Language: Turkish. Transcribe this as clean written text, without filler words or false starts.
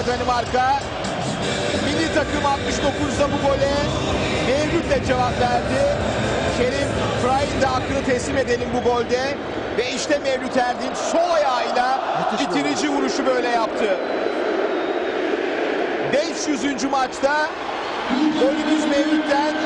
Danimarka. Milli takım 69'da bu gole Mevlüt'le cevap verdi. Kerim Fray'ın da hakkını teslim edelim bu golde. Ve işte Mevlüt Erdinç sol ayağıyla bitirici vuruşu böyle yaptı. 500. maçta golümüz Mevlüt'ten